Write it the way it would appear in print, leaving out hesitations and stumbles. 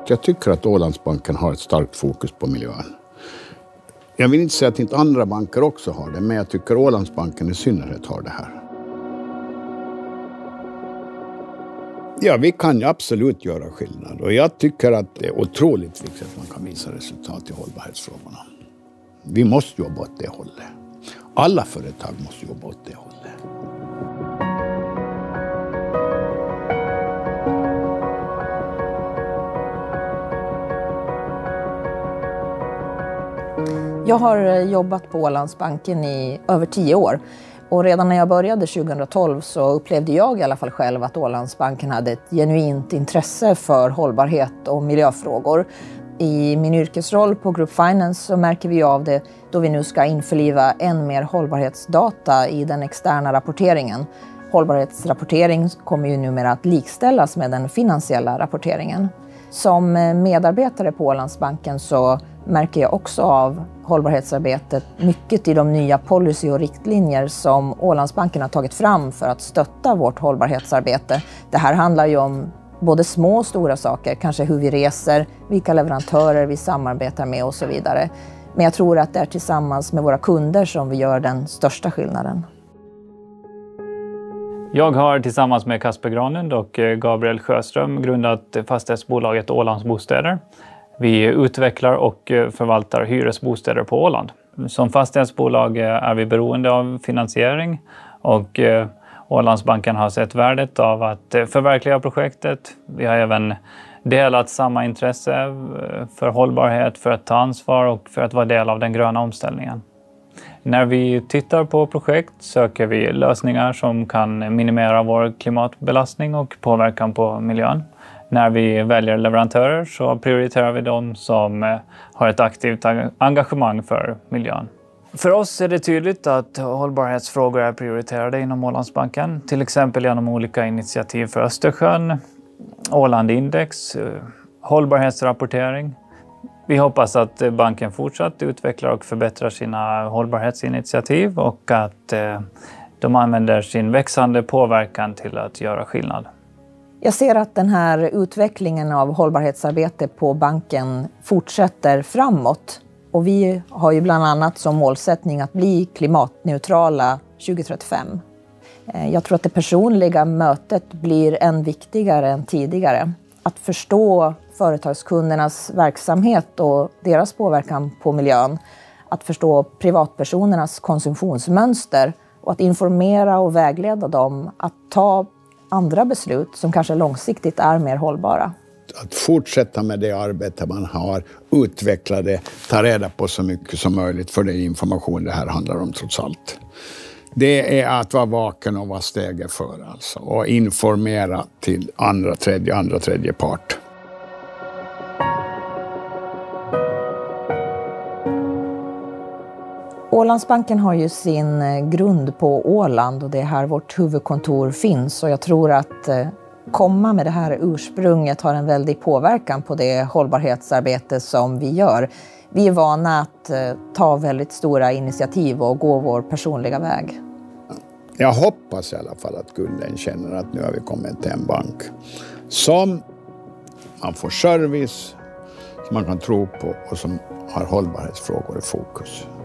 att jag tycker att Ålandsbanken har ett starkt fokus på miljön. Jag vill inte säga att inte andra banker också har det, men jag tycker Ålandsbanken i synnerhet har det här. Ja, vi kan ju absolut göra skillnad och jag tycker att det är otroligt viktigt att man kan visa resultat i hållbarhetsfrågorna. Vi måste jobba åt det hållet. Alla företag måste jobba åt det hållet. Jag har jobbat på Ålandsbanken i över 10 år. Och redan när jag började 2012 så upplevde jag i alla fall själv att Ålandsbanken hade ett genuint intresse för hållbarhet och miljöfrågor. I min yrkesroll på Group Finance så märker vi av det då vi nu ska införliva än mer hållbarhetsdata i den externa rapporteringen. Hållbarhetsrapportering kommer ju numera att likställas med den finansiella rapporteringen. Som medarbetare på Ålandsbanken så märker jag också av hållbarhetsarbetet mycket i de nya policy och riktlinjer som Ålandsbanken har tagit fram för att stötta vårt hållbarhetsarbete. Det här handlar ju om både små och stora saker, kanske hur vi reser, vilka leverantörer vi samarbetar med och så vidare. Men jag tror att det är tillsammans med våra kunder som vi gör den största skillnaden. Jag har tillsammans med Kasper Granlund och Gabriel Sjöström grundat fastighetsbolaget Ålandsbostäder. Vi utvecklar och förvaltar hyresbostäder på Åland. Som fastighetsbolag är vi beroende av finansiering och Ålandsbanken har sett värdet av att förverkliga projektet. Vi har även delat samma intresse för hållbarhet, för att ta ansvar och för att vara del av den gröna omställningen. När vi tittar på projekt söker vi lösningar som kan minimera vår klimatbelastning och påverkan på miljön. När vi väljer leverantörer så prioriterar vi de som har ett aktivt engagemang för miljön. För oss är det tydligt att hållbarhetsfrågor är prioriterade inom Ålandsbanken. Till exempel genom olika initiativ för Östersjön, Ålandindex, hållbarhetsrapportering. Vi hoppas att banken fortsatt utvecklar och förbättrar sina hållbarhetsinitiativ och att de använder sin växande påverkan till att göra skillnad. Jag ser att den här utvecklingen av hållbarhetsarbete på banken fortsätter framåt. Och vi har ju bland annat som målsättning att bli klimatneutrala 2035. Jag tror att det personliga mötet blir än viktigare än tidigare. Att förstå företagskundernas verksamhet och deras påverkan på miljön. Att förstå privatpersonernas konsumtionsmönster och att informera och vägleda dem att ta andra beslut som kanske långsiktigt är mer hållbara. Att fortsätta med det arbete man har, utveckla det, ta reda på så mycket som möjligt för det information det här handlar om trots allt. Det är att vara vaken och vara steget för alltså, och informera till andra tredje part. Ålandsbanken har ju sin grund på Åland och det är här vårt huvudkontor finns. Och jag tror att komma med det här ursprunget har en väldig påverkan på det hållbarhetsarbete som vi gör. Vi är vana att ta väldigt stora initiativ och gå vår personliga väg. Jag hoppas i alla fall att kunden känner att nu har vi kommit till en bank som man får service, som man kan tro på och som har hållbarhetsfrågor i fokus.